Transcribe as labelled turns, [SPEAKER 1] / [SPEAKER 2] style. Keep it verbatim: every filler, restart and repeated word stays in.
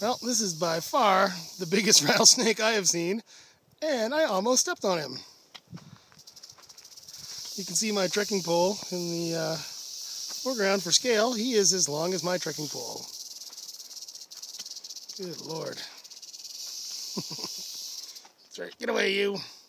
[SPEAKER 1] Well, this is by far the biggest rattlesnake I have seen, and I almost stepped on him. You can see my trekking pole in the uh, foreground for scale. He is as long as my trekking pole. Good Lord. That's right, get away, you.